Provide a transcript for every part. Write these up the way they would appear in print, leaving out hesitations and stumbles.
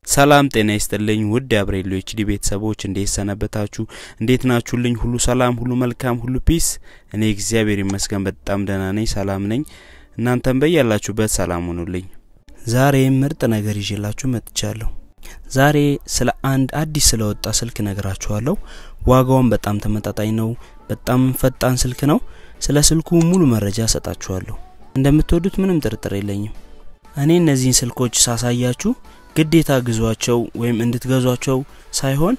ሰላም ጤና ይስጥልኝ ውድ አብሬሎ ኤችዲ ቤተሰቦች እንዴት ሰነበታችሁ እንዴት ናችሁልኝ ሁሉ ሰላም ሁሉ መልካም ሁሉ ፒስ እኔ እግዚአብሔር ይመስገን በጣም ደህና ነኝ ሰላም ነኝ እናንተም በያላችሁበት ሰላም ሁኑልኝ ዛሬ ምርጥ ነገር ይዤላችሁ መጥቻለሁ ዛሬ ስለ አንድ አዲስ ስለወጣ ስልክ ነግራችኋለሁ ዋጋውን በጣም ተመጣጣኝ ነው በጣም ፈጣን ስልክ ነው ስለ ስልኩ ሙሉ መረጃ ሰጣችኋለሁ እንደምትወዱት ምንም ጥርጥር የለኝም እኔ እነዚህን ስልኮች ሳሳያችሁ ግዴታ ግዟቸው ወይም እንድትገዟቸው ሳይሆን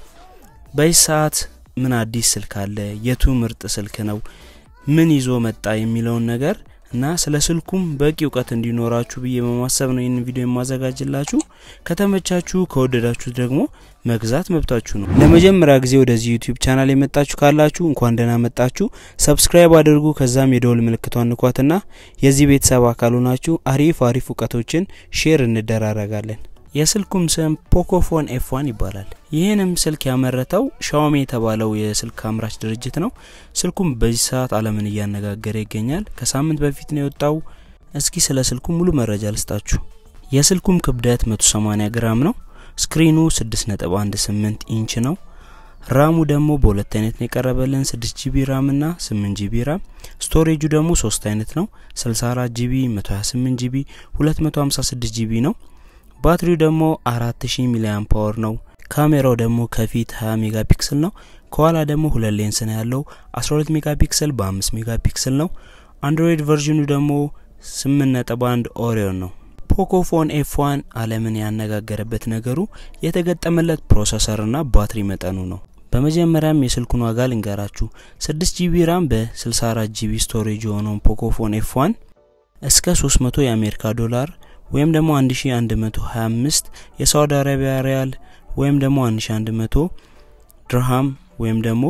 በይሳት ምን አዲስ ስልክ አለ የቱ ምርጥ ስልክ ነው ምን ይዞ መጣ የሚለውን ነገር እና ስለ ስልኩም በቂ ዕውቀት እንዲኖራችሁ በየማሰብ ነው ይሄን ቪዲዮ የማዘጋጅላችሁ ከተመቻችሁ ከወደዳችሁ ደግሞ መግዛት መብታችሁ ነው ለመጀመሪያ ጊዜ ወደዚህ YouTube ቻናል የመጣችሁ ካላችሁ እንኳን ደህና መጣችሁ ሰብስክራይብ አድርጉ ከዛም የደወል ምልክቷን ንኳትና የዚህ ቤተሰብ አካል ሆናችሁ አሪፍ ዕውቀቶችን ሼር እንደራረጋለን የስልኩም ስም Pocophone F1 ይባላል ይሄንም ስልክ ያመረተው Xiaomi የተባለው የስልክ አምራች ድርጅት ነው ስልኩም በዚህ ሰዓት ዓለምን ያነጋገረ ይገኛል ከሳምንት በፊት ነው የወጣው እስኪ ስለ ስልኩ ሙሉ መረጃ ልስጣችሁ የስልኩም ክብደት 180 ግራም ነው ስክሪኑ 6.18 ኢንች ነው ራሙ ደግሞ በሁለት አይነት ነው የቀረበልን 6GB ራም እና 8GB ራም ስቶሬጁ ደግሞ 3 አይነት ነው 64GB 128GB 256GB ነው ባትሪው ደግሞ 4000 ሚሊ አምፔር ነው ካሜራው ደግሞ ከፊት 20 ሜጋፒክሰል ነው ከኋላ ደግሞ ሁለት ሌንስ ነው ያለው 12 ሜጋፒክሰል በ5 ሜጋፒክሰል ነው አንድሮይድ ቨርዥኑ ደግሞ 8.1 ኦሪዮን ነው Pocophone F1 ዓለምን ያነጋገረበት ነገሩ የተገጠመለት ፕሮሰሰርና ባትሪ መጠኑ ነው በመጀመሪያም የስልኩን ዋጋ ልንገራችሁ 6GB ራም በ64GB ስቶሬጅ የሆነው Pocophone F1 እስከ 300 የአሜሪካ ዶላር ወይም ደግሞ 1125 የሳውዲ አረቢያ ሪያል ወይም ደግሞ 1100 ድርሃም ወይም ደግሞ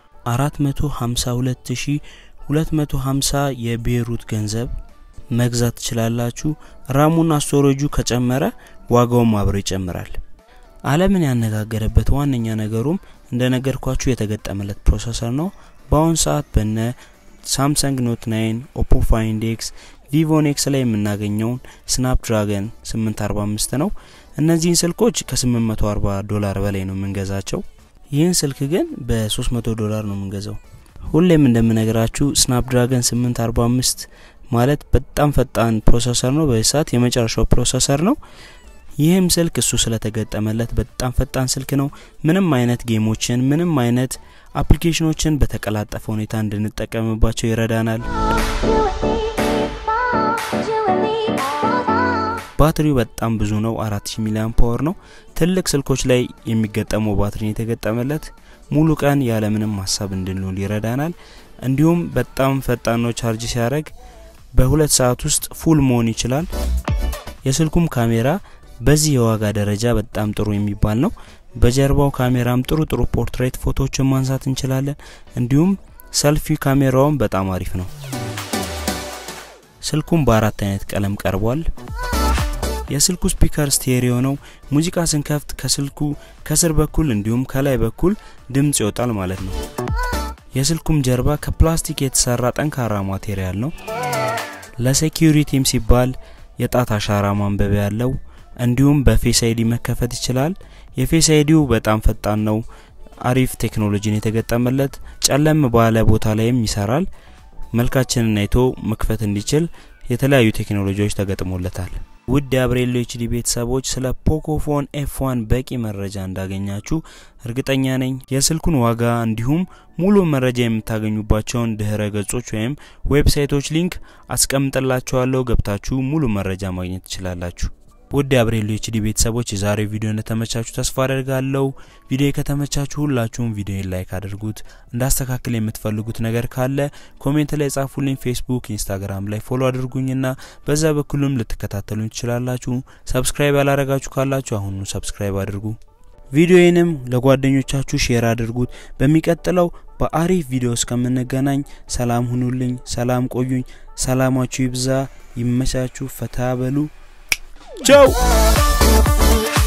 452250 የቤሩት ገንዘብ መግዛት ይችላልላችሁ ራሙና ስቶሬጁ ከጨመረ ዋጋው አብሮ ይጨምራል ዓለምን ያነጋገረበት ዋነኛ ነገሩም እንደነገርኳችሁ የተገጠመለት ፕሮሰሰር ነው በአሁን ሰዓት በነ Samsung Note 9 Oppo Find X Vivo Nex ላይ የምናገኘው Snapdragon 845 ነው እነዚህን ስልኮች ከ$840 በላይ ነው የምንገዛቸው ይህን ስልክ ግን በ$300 ነው የምንገዛው ሁሌም እንደምነግራችሁ Snapdragon 845 ማለት በጣም ፈጣን ፕሮሰሰር ነው በሰዓት የመጨረሻው ፕሮሰሰር ነው ይህም ስልክ እሱ ስለተገጠመለት በጣም ፈጣን ስልክ ነው ምንም አይነት ጌሞችን ምንም አይነት አፕሊኬሽኖችን በተቀላጠፈ ሁኔታ እንድንጠቀምባቸው ይረዳናል ባትሪው በጣም ብዙ ነው 4000 ሚሊ አምፔር ነው ትልቅ ስልኮች ላይ የሚገጠመው ባትሪ የተገጠመለት ሙሉ ቀን ያለ ምንም ሐሳብ እንድንውል ይረዳናል እንዲሁም በጣም ፈጣን ነው ቻርጅ ሲያደርግ በ2 ሰዓት ውስጥ ፉል መሆን ይችላል የስልኩም ካሜራ በዚህ የዋጋ ደረጃ በጣም ጥሩ የሚባል ነው በጀርባው ካሜራም ጥሩ ፖርትሬት ፎቶዎችን ማንሳት እንችላለን እንዲሁም ሰልፊ ካሜራውም በጣም አሪፍ ነው ስልኩም በአራት አይነት ቀለም ቀርቧል የስልኩ ስፒከር ስቴሪዮ ነው ሙዚቃ ስንከፍት ከስልኩ ከስር በኩል እንዲሁም ከላይ በኩል ድምጽ ይወጣል ማለት ነው የስልኩም ጀርባ ከፕላስቲክ የተሰራ ጠንካራ ማቴሪያል ነው ለሴኩሪቲም ሲባል የጣት አሻራ ማንበቢያ ያለው እንዲሁም በፌስ አይዲ መከፈት ይችላል የፌስ አይዲው በጣም ፈጣን ነው አሪፍ ቴክኖሎጂን የተገጠመለት ጨለም ባለ ቦታ ላይም ይሰራል መልካችንን አይቶ መክፈት እንዲችል የተለያዩ ቴክኖሎጂዎች ተገጥሞለታል ውድ አብሬሎ ኤችዲ ቤተሰቦች ስለ Pocophone F1 በቂ መረጃ እንዳገኛችሁ እርግጠኛ ነኝ የስልኩን ዋጋ እንዲሁም ሙሉ መረጃ የምታገኙባቸውን ድህረ ገጾች ወይም ዌብሳይቶች ሊንክ አስቀምጥላችኋለሁ ገብታችሁ ሙሉ መረጃ ማግኘት ትችላላችሁ ውድ አብሬሎ ኤችዲ ቤተሰቦች የዛሬው ቪዲዮ እንደተመቻችሁ ተስፋ አደርጋለሁ ቪዲዮ ከተመቻችሁ ሁላችሁም ቪዲዮን ላይክ አድርጉት እንዳስተካክል የምትፈልጉት ነገር ካለ ኮሜንት ላይ ጻፉልኝ Facebook Instagram ላይ ፎሎ አድርጉኝና በዛ በኩልም ልትከታተሉኝ ትችላላችሁ ሰብስክራይብ ያላረጋችሁ ካላችሁ አሁን ሰብስክራይብ አድርጉ ቪዲዮዬንም ለጓደኞቻችሁ ሼር አድርጉት በሚቀጥለው በአሪፍ ቪዲዮ እስከምንገናኝ ሰላም ሁኑልኝ ሰላም ቆዩኝ ሰላማችሁ ይብዛ ይመቻችሁ ፈታ በሉ Ciao!